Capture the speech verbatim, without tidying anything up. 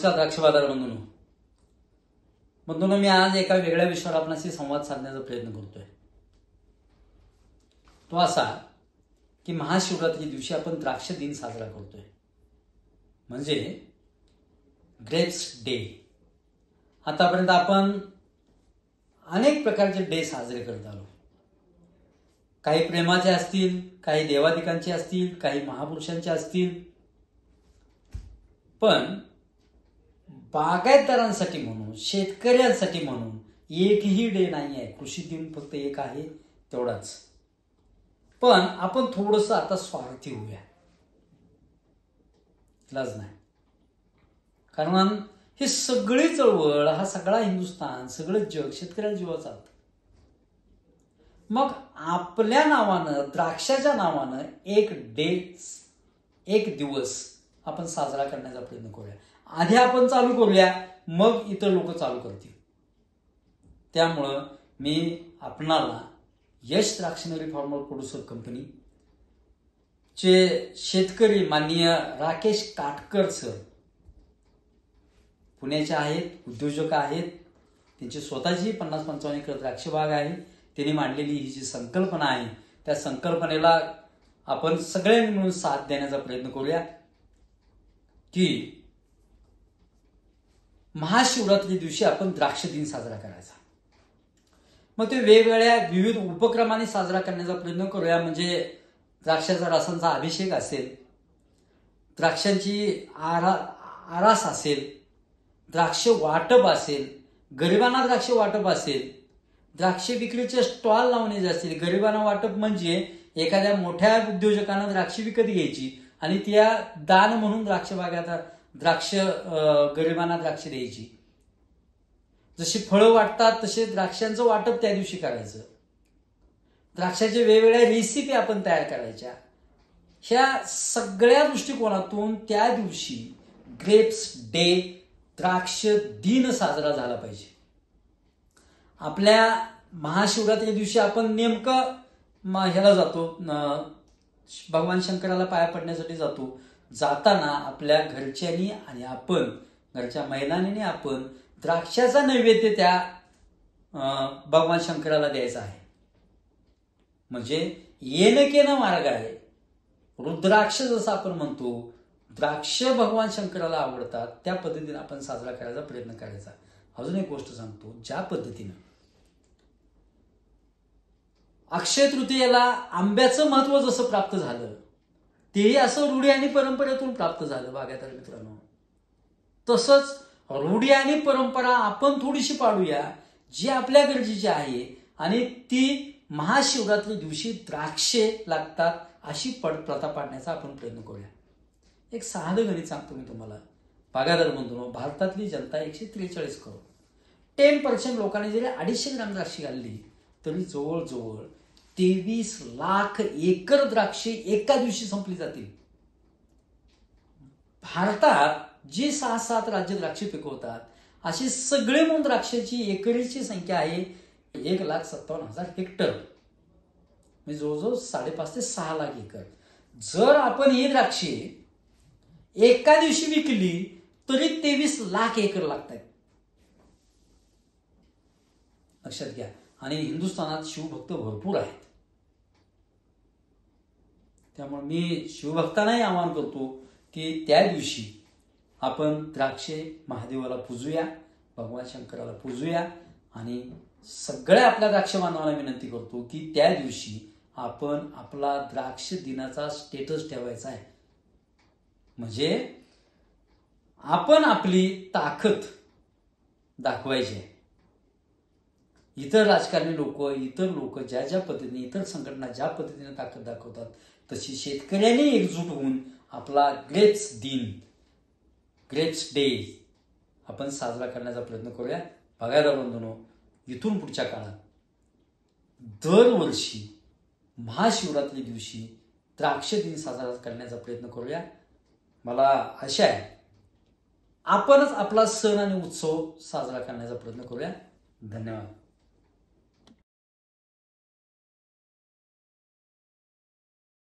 नमस्कार द्राक्ष बाजार बंधूंनो. बंधूंनो, मी आज एका वेगळ्या विषयावर आपणाशी संवाद साधण्याचा प्रयत्न करतोय. तो असा की महाशिवरात्री दिवशी आपण द्राक्ष दिन साजरा करतोय, म्हणजे ग्रेप्स डे. आतापर्यंत आपण अनेक प्रकारचे डे साजरे करत आलो. काही प्रेमाचे असतील, काही देवादिकांचे असतील, काही महापुरुषांचे असतील. पण बागायतदारांसाठी म्हणून, शेतकऱ्यांसाठी म्हणून एकही डे नाही आहे. कृषी दिन फक्त एक आहे, तेवढाच. पण आपण थोडंसं आता स्वार्थी होऊया, इलाज नाही. कारण ही सगळी चळवळ, हा सगळा हिंदुस्थान, सगळं जग शेतकऱ्याच्या जीवावर चालतं. मग आपल्या नावानं, द्राक्षाच्या नावानं एक डे, एक दिवस आपण साजरा करण्याचा प्रयत्न करूया. आधी आपण चालू करूया, मग इतर लोक चालू करतील. त्यामुळं मी आपणाला Yash Drakshanagari farmer producer company चे शेतकरी माननीय राकेश काटकर सर, पुण्याचे आहेत, उद्योजक आहेत. त्यांची स्वतःची पन्नास पंचावन्न एकर द्राक्ष बाग आहे. त्यांनी मांडलेली ही जी संकल्पना आहे, त्या संकल्पनेला आपण सगळ्यांनी मिळून साथ देण्याचा प्रयत्न करूया की महाशिवरात्री दिवशी आपण द्राक्ष दिन साजरा करायचा. मग ते वेगवेगळ्या विविध उपक्रमाने साजरा करण्याचा प्रयत्न करूया. म्हणजे द्राक्षाचा रसांचा अभिषेक असेल, द्राक्षांची आरा आरास असेल, द्राक्ष वाटप असेल, गरिबांना द्राक्ष वाटप असेल, द्राक्ष विक्रीचे स्टॉल लावणे असतील. गरिबांना वाटप म्हणजे एखाद्या मोठ्या उद्योजकांना द्राक्ष विकत घ्यायची आणि त्या दान म्हणून द्राक्ष बागात द्राक्ष गरिबांना द्राक्ष द्यायची. जशी फळं वाटतात तसे द्राक्षांचं वाटप त्या दिवशी करायचं. द्राक्षाच्या वेगवेगळ्या रेसिपी आपण तयार करायच्या. ह्या सगळ्या दृष्टिकोनातून त्या दिवशी ग्रेप्स डे, द्राक्ष दिन साजरा झाला पाहिजे. आपल्या महाशिवरात्री दिवशी आपण नेमकं ह्याला जातो, भगवान शंकराला पाया पडण्यासाठी जातो. जाताना आपल्या घरच्यांनी आणि आपण, घरच्या महिलांनी आपण द्राक्षाचा नैवेद्य त्या भगवान शंकराला द्यायचा आहे. म्हणजे येनकेनं मार्ग आहे. रुद्राक्ष जसं आपण म्हणतो, द्राक्ष भगवान शंकराला आवडतात, त्या पद्धतीने आपण साजरा करायचा प्रयत्न करायचा. अजून एक गोष्ट सांगतो, ज्या पद्धतीनं अक्षय तृतीयेला आंब्याचं महत्व जसं प्राप्त झालं, तेही असं रूढी आणि परंपरेतून प्राप्त झालं बागायतदार मित्रांनो. तसंच रूढी आणि परंपरा आपण थोडीशी पाडूया, जी आपल्या गरजेची आहे, आणि ती महाशिवरात्री दिवशी द्राक्षे लागतात अशी पड प्रथा पाडण्याचा आपण प्रयत्न करूया. एक साधं गणित सांगतो मी तुम्हाला बागायतदार बंधूंनो. भारतातली जनता एकशे त्रेचाळीस करोड. टेन पर्सेंट लोकांनी जरी अडीचशे ग्राम द्राक्षी घालली तरी जवळजवळ तेवीस लाख एकर द्राक्षे एका दिवशी संपली जातील. भारतात जी सहा सात राज्य द्राक्षे पिकवतात, अशी सगळे म्हणून द्राक्षाची एकरीची संख्या आहे एक लाख सत्तावन्न हजार हेक्टर, म्हणजे जवळजवळ साडेपाच ते सहा लाख एकर. जर आपण ही द्राक्षे एका दिवशी विकली तरी तेवीस लाख एकर लागतात. लक्षात घ्या. आणि हिंदुस्थानात शिवभक्त भरपूर आहेत. त्यामुळे मी शिवभक्तांनाही आवाहन करतो की त्या दिवशी आपण द्राक्षे महादेवाला पूजूया, भगवान शंकराला पूजूया. आणि सगळ्या आपल्या द्राक्ष बांधवांना विनंती करतो की त्या दिवशी आपण आपला द्राक्ष दिनाचा स्टेटस ठेवायचा आहे. म्हणजे आपण आपली ताकद दाखवायची आहे. इतर राजकारणी लोक, इतर लोक ज्या ज्या पद्धतीने, इतर संघटना ज्या पद्धतीने ताकद दाखवतात, तशी शेतकऱ्यांनी एकजूट होऊन आपला ग्रेप्स दिन, ग्रेप्स डे आपण साजरा करण्याचा प्रयत्न करूया. बागायतदार बंधूंनो, इथून पुढच्या काळात दरवर्षी महाशिवरात्री दिवशी द्राक्ष दिन साजरा करण्याचा प्रयत्न करूया. मला आशा आहे आपणच आपला सण आणि उत्सव साजरा करण्याचा प्रयत्न करूया. धन्यवाद.